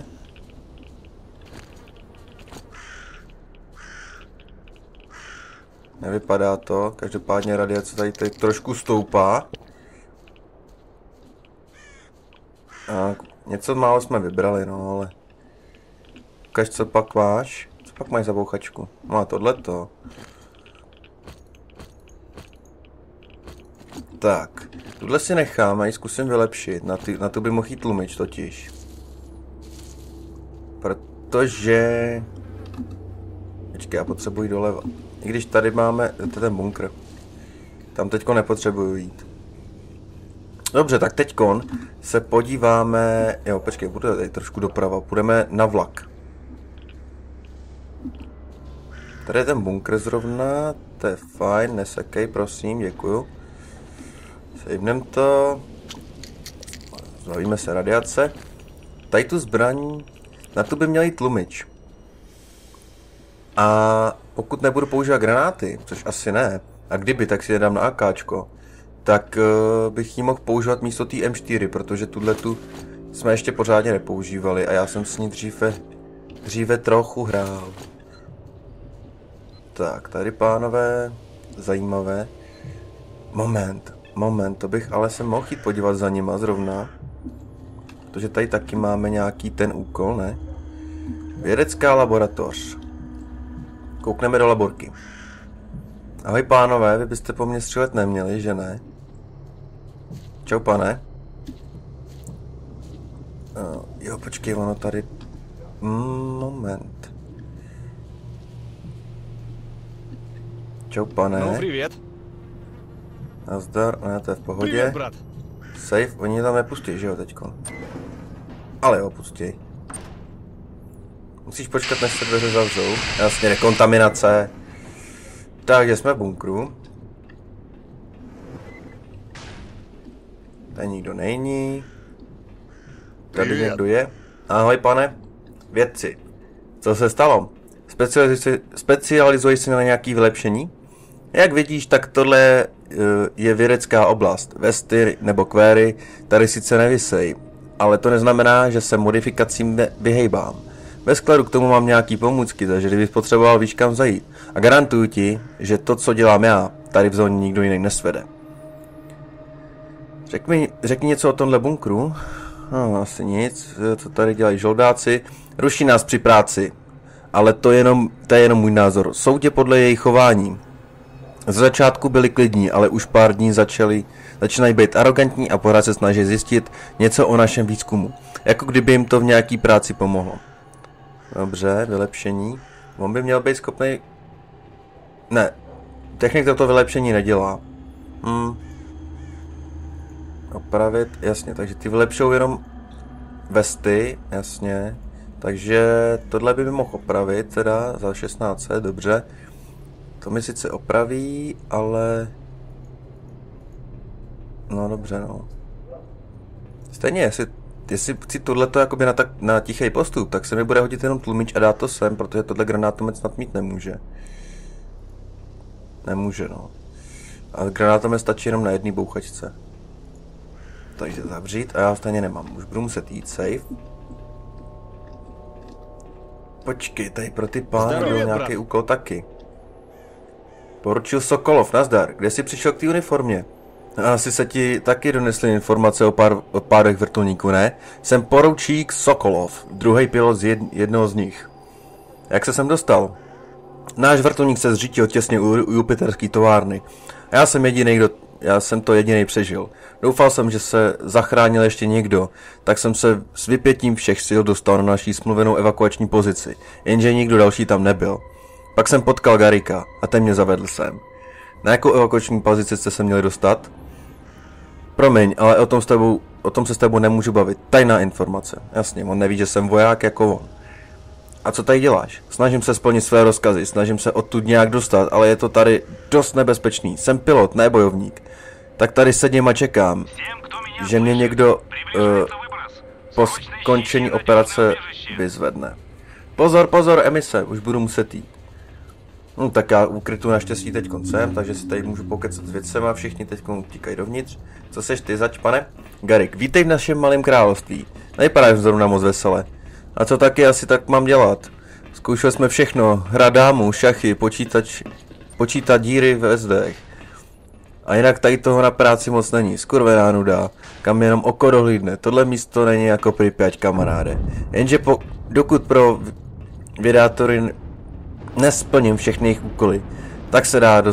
Speaker 1: Nevypadá to, každopádně radiace tady teď trošku stoupá. A něco málo jsme vybrali, no ale... Ukaž, co pak máš? Co pak máš za bouchačku? Má tohleto. Tak, tuhle si nechám a ji zkusím vylepšit. Na tu by mohl jít tlumič totiž. Protože... Počkej, já potřebuji doleva. I když tady máme, to je ten bunkr. Tam teďko nepotřebuju jít. Dobře, tak teďkon se podíváme... Jo, počkej, bude tady trošku doprava. Půjdeme na vlak. Tady je ten bunkr zrovna. To je fajn, nesekej, prosím, děkuju. Sejmnem to. Zbavíme se radiace. Tady tu zbraň, na tu by měl jít tlumič. A pokud nebudu používat granáty, což asi ne, a kdyby, tak si je dám na AKčko, tak bych ji mohl používat místo té M4, protože tuhletu jsme ještě pořádně nepoužívali a já jsem s ní dříve trochu hrál. Tak, tady pánové, zajímavé. Moment, to bych ale se mohl jít podívat za nima zrovna. Protože tady taky máme nějaký ten úkol, ne? Vědecká laboratoř. Koukneme do laborky. Ahoj pánové, vy byste po mně střílet neměli, že ne? Čau pane. Jo, počkej, ono tady... Moment. Čau pane.
Speaker 2: Ну, привет.
Speaker 1: Nazdar, ne, to je v pohodě.
Speaker 2: Привет, брат.
Speaker 1: Safe, oni tam nepustí, že jo, teďko. Ale jo, pustí. Musíš počkat, než se dveře zavřou. Jasně, dekontaminace. Takže jsme v bunkru. Tady nikdo není. Tady někdo je. Ahoj pane. Vědci. Co se stalo? Specializuješ se na nějaké vylepšení? Jak vidíš, tak tohle je vědecká oblast. Vesty nebo kvéry tady sice nevisejí, ale to neznamená, že se modifikacím vyhejbám. Ve skladu k tomu mám nějaký pomůcky, takže kdybych potřeboval, víš kam zajít. A garantuju ti, že to, co dělám já, tady v zóně nikdo jiný nesvede. Řekni něco o tomhle bunkru. No, asi nic. Co tady dělají žoldáci? Ruší nás při práci. Ale to je jenom můj názor. Soudě podle jejich chování. Z začátku byli klidní, ale už pár dní začínají být arrogantní a pořád se snaží zjistit něco o našem výzkumu. Jako kdyby jim to v nějaký práci pomohlo. Dobře, vylepšení. On by měl být schopný... Ne, technik toto vylepšení nedělá. Opravit, jasně, takže ty vylepšou jenom vesty, jasně. Takže tohle by mi mohl opravit, teda za 16, dobře. To mi sice opraví, ale... No dobře, no. Stejně, jestli chci tohleto jakoby na tichý postup, tak se mi bude hodit jenom tlumič a dát to sem, protože tohle granátomec snad mít nemůže. Nemůže, no. A granátomec stačí jenom na jedné bouchačce. Takže zavřít a já stejně nemám. Už budu muset jít safe. Počkej, tady pro ty pány byl nějaký úkol taky. Poručil Sokolov, nazdar. Kde jsi přišel k té uniformě? Asi se ti taky donesly informace o pádech vrtulníků, ne? Jsem poručík Sokolov, druhý pilot z jednoho z nich. Jak se sem dostal? Náš vrtulník se zřítil těsně u jupiterské továrny. Já jsem to jediný přežil. Doufal jsem, že se zachránil ještě někdo, tak jsem se s vypětím všech sil dostal na naší smluvenou evakuační pozici, jenže nikdo další tam nebyl. Pak jsem potkal Garricka a ten mě zavedl sem. Na jakou evakuační pozici jste se měli dostat? Promiň, ale o tom se s tebou nemůžu bavit. Tajná informace. Jasně, on neví, že jsem voják jako on. A co tady děláš? Snažím se splnit své rozkazy, snažím se odtud nějak dostat, ale je to tady dost nebezpečný. Jsem pilot, ne bojovník. Tak tady sedím a čekám, že mě někdo po skončení operace vyzvedne. Pozor, pozor, emise, už budu muset jít. No tak já ukrytu naštěstí teď koncem, takže si tady můžu pokecat s věcema, všichni teď utíkají dovnitř. Co seš ty zač, pane? Garrick, vítej v našem malém království. Nevypadáš zrovna moc vesele. A co taky asi tak mám dělat? Zkoušeli jsme všechno, hra dámu, šachy, počítat díry ve zdech. A jinak tady toho na práci moc není, skurvená nuda, kam jenom oko dohlídne, tohle místo není jako Pripyat, kamaráde. Jenže dokud pro vědátory nesplním všechny jejich úkoly, tak se dál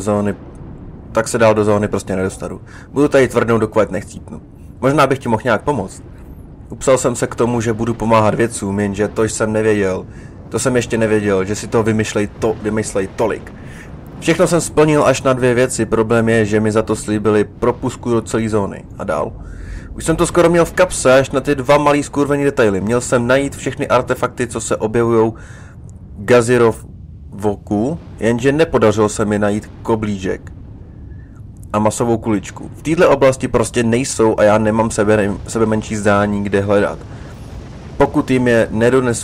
Speaker 1: do zóny prostě nedostanu. Budu tady tvrdnout, dokud nechcípnu. Možná bych ti mohl nějak pomoct. Upsal jsem se k tomu, že budu pomáhat vědcům, jenže to jsem nevěděl. To jsem ještě nevěděl, že si to vymyslej tolik. Všechno jsem splnil až na 2 věci, problém je, že mi za to slíbili propustku do celé zóny. A dál? Už jsem to skoro měl v kapse, až na ty 2 malý skurvený detaily. Měl jsem najít všechny artefakty, co se objevujou Gazirov v oku, jenže nepodařilo se mi najít koblížek a masovou kuličku. V této oblasti prostě nejsou a já nemám sebe menší zdání, kde hledat. Pokud jim je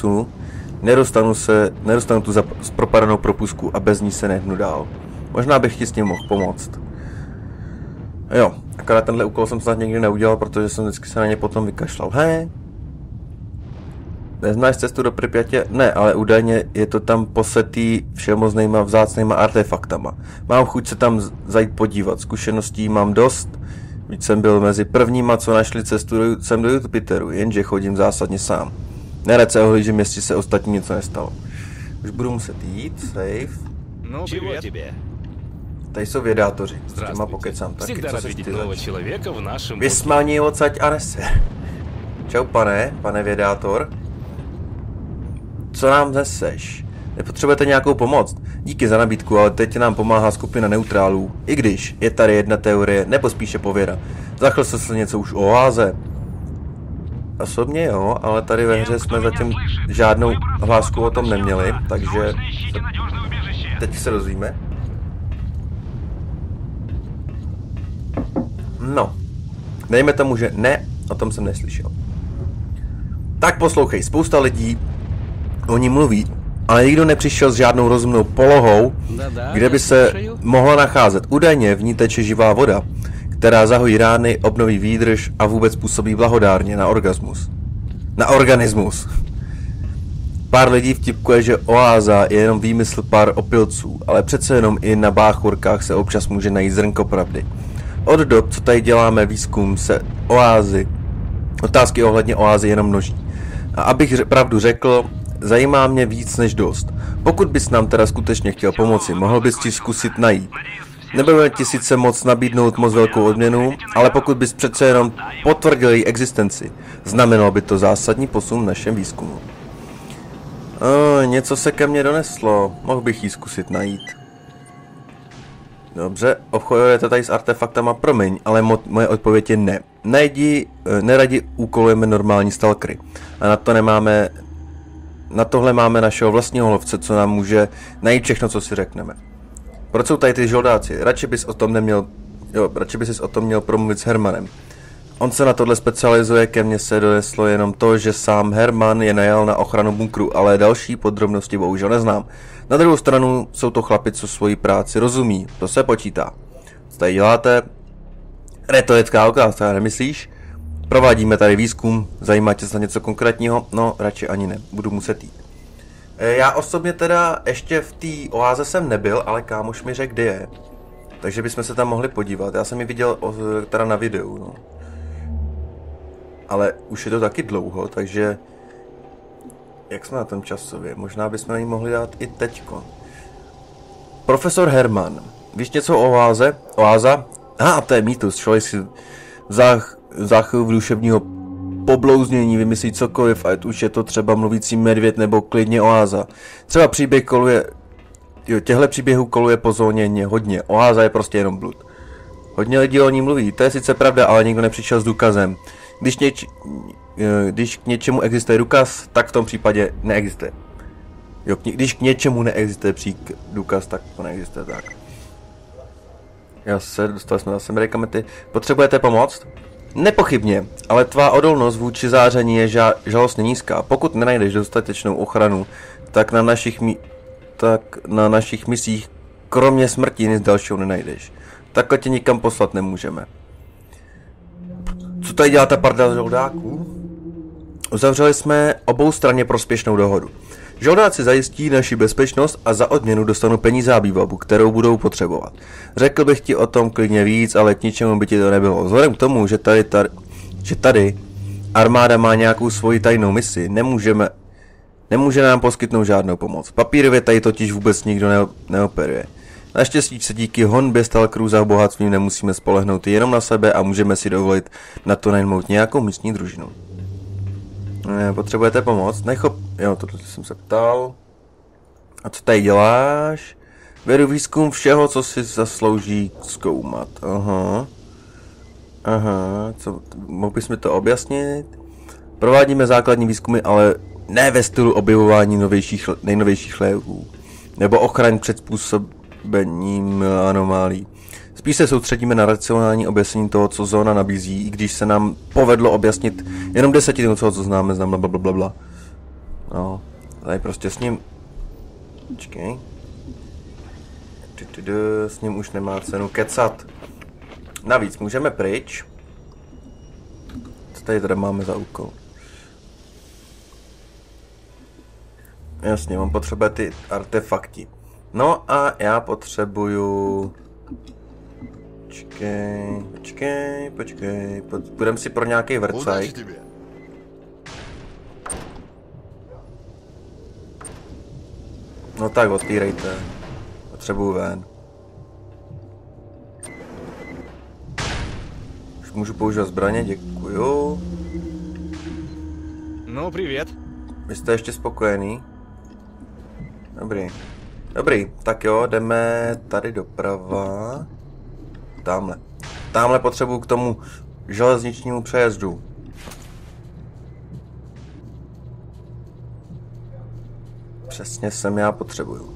Speaker 1: nedostanu tu propadanou propustku a bez ní se nehnu dál. Možná bych ti s tím mohl pomoct. Jo, akorát tenhle úkol jsem snad nikdy neudělal, protože jsem vždycky se na ně potom vykašlal. Hej! Neznáš cestu do Pripyatě? Ne, ale údajně je to tam posetý všemožnýma vzácnýma artefaktama. Mám chuť se tam zajít podívat, zkušeností mám dost. Víc jsem byl mezi prvníma, co našli cestu sem do Jupiteru, jenže chodím zásadně sám. Nerad se ohlížím, jestli se ostatní něco nestalo. Už budu muset jít, safe.
Speaker 4: No, привет тебе.
Speaker 1: Tady jsou vědátoři, s těma pokecám taky,
Speaker 4: Всегда
Speaker 1: co
Speaker 4: рад
Speaker 1: seš
Speaker 4: видеть
Speaker 1: ty
Speaker 4: нового
Speaker 1: zač?
Speaker 4: человека в нашем...
Speaker 1: Vysmání odsaď a neser. Čau pane vědátor. Co nám neseš? Nepotřebujete nějakou pomoc? Díky za nabídku, ale teď nám pomáhá skupina neutrálů. I když je tady jedna teorie, nebo spíše pověra. Zachl se něco už o oáze? Osobně jo, ale tady ve hře jsme zatím žádnou hlásku o tom neměli, takže teď se dozvíme. No, dejme tomu, že ne, o tom jsem neslyšel. Tak poslouchej, spousta lidí o ní mluví, ale nikdo nepřišel s žádnou rozumnou polohou, kde by se mohla nacházet. Údajně v ní teče živá voda, která zahojí rány, obnoví výdrž a vůbec působí blahodárně na organismus. Pár lidí vtipkuje, že oáza je jenom výmysl pár opilců, ale přece jenom i na báchorkách se občas může najít zrnko pravdy. Od dob, co tady děláme výzkum, se otázky ohledně oázy jenom množí. A abych pravdu řekl, zajímá mě víc než dost. Pokud bys nám teda skutečně chtěl pomoci, mohl bys ti zkusit najít. Nebudeme ti sice moc nabídnout moc velkou odměnu, ale pokud bys přece jenom potvrdil její existenci, znamenalo by to zásadní posun v našem výzkumu. Něco se ke mně doneslo, mohl bych ji zkusit najít. Dobře, obchodujete tady s artefaktama, promiň, ale moje odpověď je ne. Neradi úkolujeme normální stalkery. A na tohle máme našeho vlastního lovce, co nám může najít všechno, co si řekneme. Proč jsou tady ty žoldáci? Radši bys o tom měl promluvit s Hermanem. On se na tohle specializuje, ke mně se doneslo jenom to, že sám Herman je najal na ochranu bunkru, ale další podrobnosti bohužel neznám. Na druhou stranu jsou to chlapi, co svoji práci rozumí, to se počítá. Co tady děláte? Retorická otázka, nemyslíš? Provádíme tady výzkum, zajímá tě se něco konkrétního? No, radši ani ne, budu muset jít. Já osobně teda ještě v té oáze jsem nebyl, ale kámoš mi řekl, kde je. Takže bychom se tam mohli podívat, já jsem ji viděl teda na videu, no. Ale už je to taky dlouho, takže... Jak jsme na tom časově? Možná bychom ji mohli dát i teďko. Profesor Herman, víš něco o oáze? Oáza? To je mýtus, člověk si záchvu duševního poblouznění vymyslí cokoliv, ať už je to třeba mluvící medvěd nebo klidně oáza. Třeba příběh koluje... těchto příběhů koluje po zóně hodně, oáza je prostě jenom blud. Hodně lidí o ní mluví, to je sice pravda, ale nikdo nepřišel s důkazem. Když k něčemu existuje důkaz, tak v tom případě neexistuje. Když k něčemu neexistuje důkaz, tak to neexistuje tak. Dostali jsme zase medikamenty. Potřebujete pomoc? Nepochybně, ale tvá odolnost vůči záření je žalostně nízká. Pokud nenajdeš dostatečnou ochranu, tak na našich misích kromě smrti nic dalšího nenajdeš. Takhle tě nikam poslat nemůžeme. Co tady dělá ta parda žoldáků? Uzavřeli jsme oboustranně prospěšnou dohodu. Žoldáci zajistí naši bezpečnost a za odměnu dostanou peníze a výbavu, kterou budou potřebovat. Řekl bych ti o tom klidně víc, ale k ničemu by ti to nebylo. Vzhledem k tomu, že tady armáda má nějakou svoji tajnou misi, nemůže nám poskytnout žádnou pomoc. Papírově tady totiž vůbec nikdo neoperuje. Naštěstí se díky honbě stalkerů za bohatstvím nemusíme spolehnout jenom na sebe a můžeme si dovolit na to najmout nějakou místní družinu. Potřebujete pomoc? Jo, tohle jsem se ptal. A co tady děláš? Vedu výzkum všeho, co si zaslouží zkoumat. Aha, mohl bys mi to objasnit? Provádíme základní výzkumy, ale ne ve stylu objevování nejnovějších léků. Nebo ochraň před způsobením anomálí. Spíš se soustředíme na racionální objasnění toho, co zóna nabízí, i když se nám povedlo objasnit jenom 10% toho, co známe, blablabla. No, tady prostě s ním... Počkej. S ním už nemá cenu kecat. Navíc můžeme pryč. Co tady teda máme za úkol? Jasně, on potřebuje ty artefakty. No a já potřebuju... Počkej. Půjdeme si pro nějaký vrcajk. No tak, otvírejte. Potřebuju ven. Už můžu používat zbraně, děkuju.
Speaker 2: No, привет.
Speaker 1: Vy jste ještě spokojený? Dobrý, tak jo, jdeme tady doprava. Tamhle potřebuju k tomu železničnímu přejezdu. Přesně sem já potřebuju.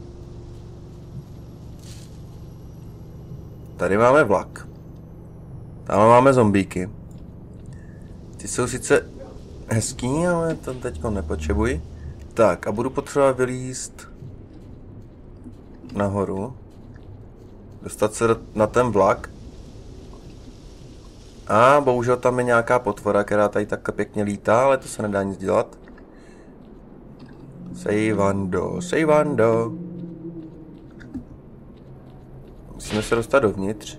Speaker 1: Tady máme vlak. Tamhle máme zombíky. Ty jsou sice hezký, ale to teďko nepotřebuji. Tak a budu potřebovat vylízt nahoru. Dostat se na ten vlak. A bohužel tam je nějaká potvora, která tady takhle pěkně lítá, ale to se nedá nic dělat. Sejvando. Musíme se dostat dovnitř.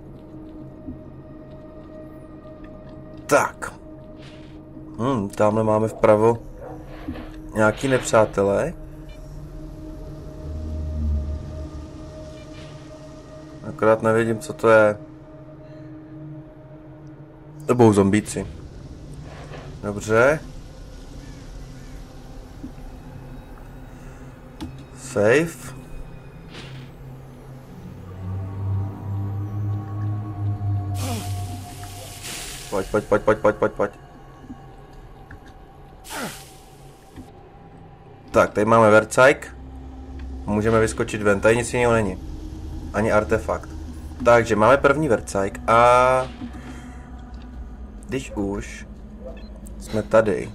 Speaker 1: Tak. Tamhle máme vpravo nějaký nepřátelé. Akorát nevědím, co to je. To budou zombíci. Dobře. Safe. Pojď. Tak, tady máme vercajk. Můžeme vyskočit ven, tady nic jiného není. ani artefakt. Takže máme první vercajk a když už jsme tady,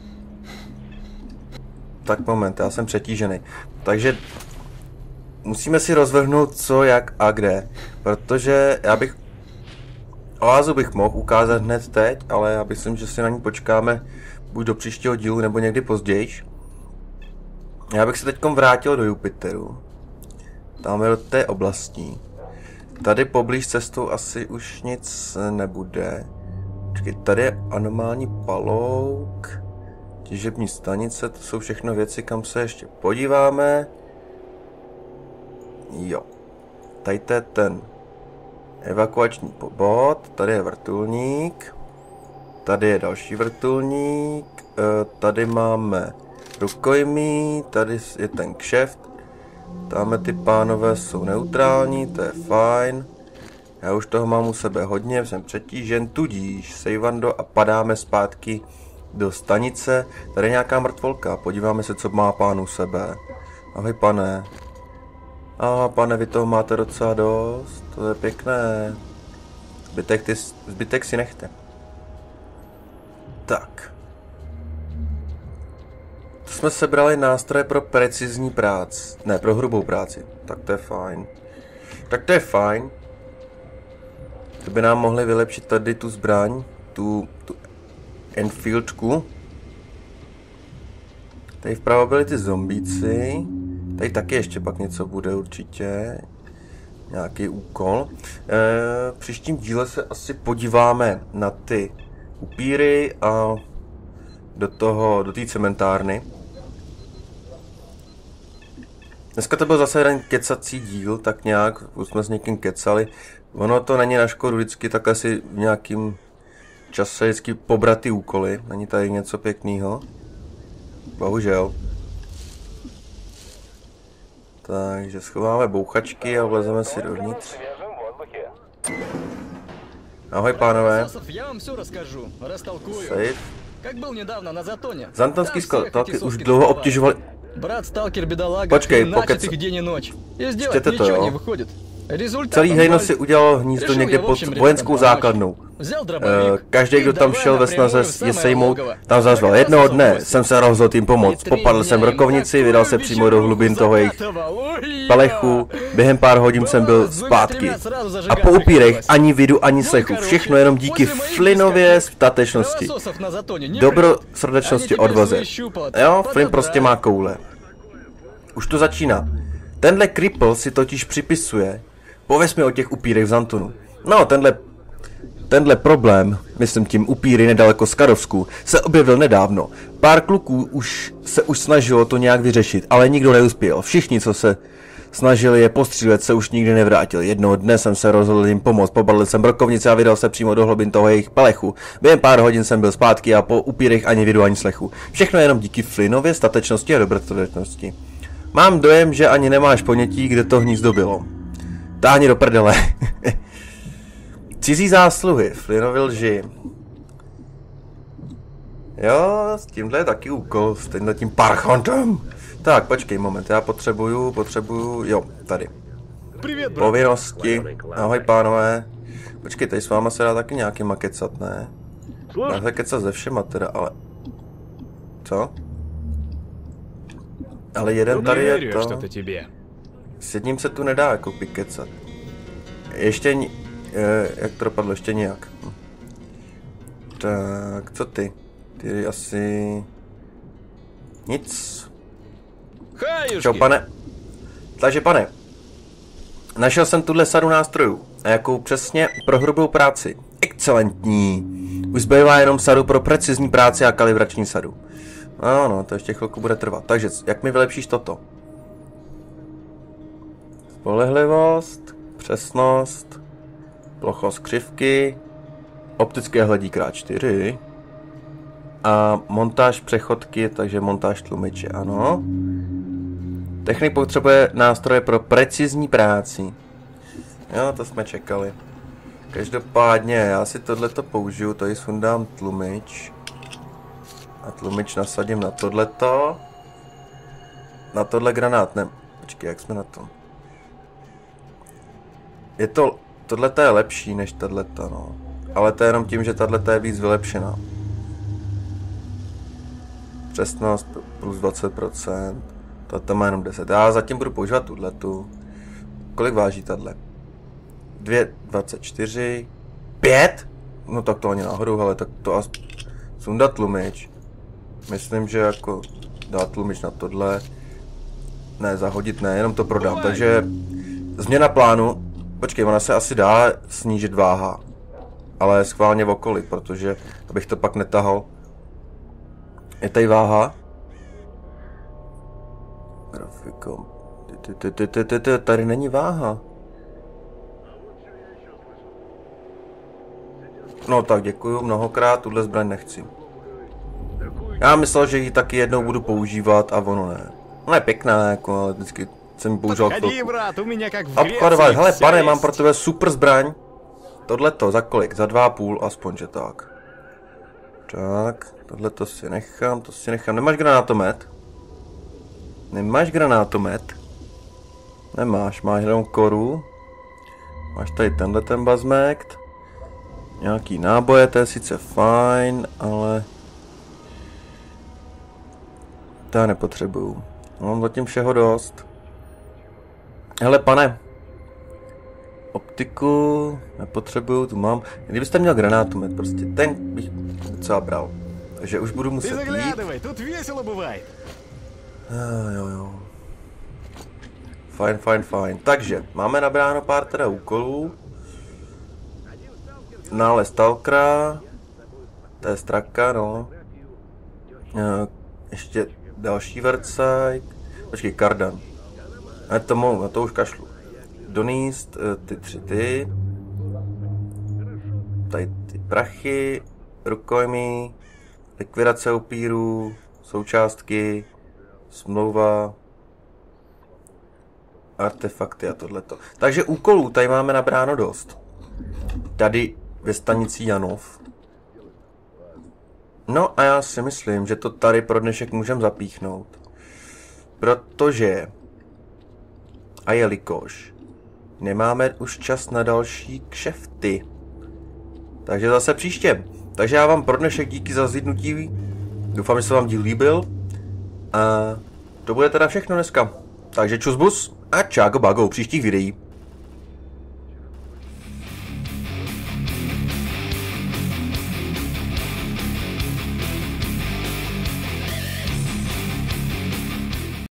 Speaker 1: tak moment, já jsem přetížený. Takže musíme si rozvrhnout co, jak a kde, protože oázu bych mohl ukázat hned teď, ale já myslím, že si na ní počkáme buď do příštího dílu nebo někdy později. Já bych se teďkom vrátil do Jupiteru. Dáme do té oblasti. Tady poblíž cestou asi už nic nebude. Počkej, tady je anomální palouk. Těžební stanice, to jsou všechno věci, kam se ještě podíváme. Jo. Tady je ten evakuační bod, tady je vrtulník. Tady je další vrtulník. Tady máme rukojmí, tady je ten kšeft. Tamhle ty pánové jsou neutrální, to je fajn. Já už toho mám u sebe hodně, jsem přetížen, tudíž sejvando a padáme zpátky do stanice. Tady je nějaká mrtvolka, podíváme se, co má pán u sebe. Ahoj pane. Pane, vy toho máte docela dost, to je pěkné. Zbytek si nechte. Tak. To jsme sebrali nástroje pro precizní práci. Ne, pro hrubou práci. Tak to je fajn. To by nám mohli vylepšit tady tu zbraň. Tu Enfieldku. Tady vpravo byli ty zombíci. Tady taky ještě pak něco bude určitě. Nějaký úkol. V příštím díle se asi podíváme na ty upíry a do té cementárny. Dneska to byl zase jeden kecací díl, tak nějak, už jsme s někým kecali. Ono to není na škodu, vždycky takhle si v nějakým čase vždycky pobrat ty úkoly. Není tady něco pěkného. Bohužel. Takže schováme bouchačky a vlezeme si dovnitř. Ahoj pánové. Safe. Zantonský skalky už dlouho obtěžovali... Počkej, čtěte to, jo. Celý hejno si udělal hnízdo někde pod vojenskou základnou. Každý, kdo tam šel ve snaze je sejmout, tam zařval. Jednoho dne jsem se rozhodl jim pomoct. Popadl jsem rokovnici, vydal se přímo do hlubin toho jejich palechu. Během pár hodin jsem byl zpátky. A po upírech ani vidu, ani slechu. Všechno jenom díky Flynnově statečnosti. Dobrosrdečnosti odvaze. Jo, Flynn prostě má koule. Už to začíná. Tenhle kripl si totiž připisuje. Pověz mi o těch upírech v Zantonu. No, tenhle problém, myslím tím upíry nedaleko z Karovsku, se objevil nedávno. Pár kluků se už snažilo to nějak vyřešit, ale nikdo neuspěl. Všichni, co se snažili je postřílet, se už nikdy nevrátili. Jednoho dne jsem se rozhodl jim pomoct, pobalil jsem brokovnici a vydal se přímo do hlubin toho jejich palechu. Během pár hodin jsem byl zpátky a po upírech ani vidu, ani slechu. Všechno jenom díky Flynnově statečnosti a dobrosrdečnosti. Mám dojem, že ani nemáš ponětí, kde to hnízdo bylo. Táhni do prdele. Cizí zásluhy, Flynnovi lži. Jo, s tímhle je taky úkol, s tímhletím parchontem. Tak, počkej moment, já potřebuju, jo, tady. Povinnosti, ahoj pánové. Počkej, tady s váma se dá taky nějaký kecat, ne? Dá se kecat ze všema teda, ale... Co? Ale jeden tady je to. S jedním se tu nedá jako kecat. Ještě jak to dopadlo? Ještě nějak. Tak, co ty? Ty asi... Nic. Čau, pane. Takže, pane. Našel jsem tuhle sadu nástrojů. A jakou přesně? Pro hrubou práci. Excelentní. Už zbývá jenom sadu pro precizní práci a kalibrační sadu. Ano, to ještě chvilku bude trvat. Takže, jak mi vylepšíš toto? Spolehlivost, přesnost, plochost křivky, optické hledí x4 a montáž přechodky, takže montáž tlumiče, ano. Technik potřebuje nástroje pro precizní práci. Jo, to jsme čekali. Každopádně, já si tohleto použiju, tady sundám tlumič. A tlumič nasadím na tohleto. Na tohle granát, ne. Počkej, jak jsme na tom? Tohle je lepší než tato, no. Ale to je jenom tím, že tato je víc vylepšená. Přesnost plus 20%. Tato má jenom 10. Já zatím budu používat tuhletu. Kolik váží tato? 2,24. 5? No tak to ani náhodou, ale tak to sundat tlumič. Myslím, že jako dát tlumič na tohle. Ne, zahodit ne, jenom to prodám. Takže změna plánu. Počkej, ona se asi dá snížit váha. Ale schválně v okolí, protože abych to pak netahal. Je tady váha? Grafikom. Tady není váha. No tak děkuju mnohokrát, tuhle zbraň nechci. Já myslel, že ji taky jednou budu používat a ono ne. No je pěkná, jako, ale vždycky jsem ji používal chvilku. Obchodovat, hele pane, mám pro tebe super zbraň. Tohleto, za kolik? Za 2,5 aspoň, že tak. Tak, tohleto si nechám, to si nechám. Nemáš granátomet? Nemáš granátomet? Nemáš, máš jenom koru. Máš tady tenhle ten bazmekt. Nějaký náboje, to je sice fajn, ale... To já nepotřebuju. Mám zatím všeho dost. Hele pane. Optiku nepotřebuju, tu mám. Kdybyste měl granátomet, prostě ten bych docela bral. Takže už budu muset jít.
Speaker 2: Тут весело бывает.
Speaker 1: Jo. Fajn. Takže, máme nabráno pár teda úkolů. Nález Stalkera. To je straka, no. Ještě další Versailles. Počkej, Kardan. Na to už kašlu. Donést ty 3 tady ty prachy, rukojmí, likvidace upírů, součástky, smlouva, artefakty a tohleto. Takže úkolů tady máme nabráno dost. Tady ve stanici Janov. No a já si myslím, že to tady pro dnešek můžeme zapíchnout. Protože a jelikož nemáme už čas na další kšefty. Takže zase příště. Takže já vám pro dnešek díky za zhlídnutí. Doufám, že se vám díl líbil. A to bude teda všechno dneska. Takže čus bus a čágo bago u příštích videí.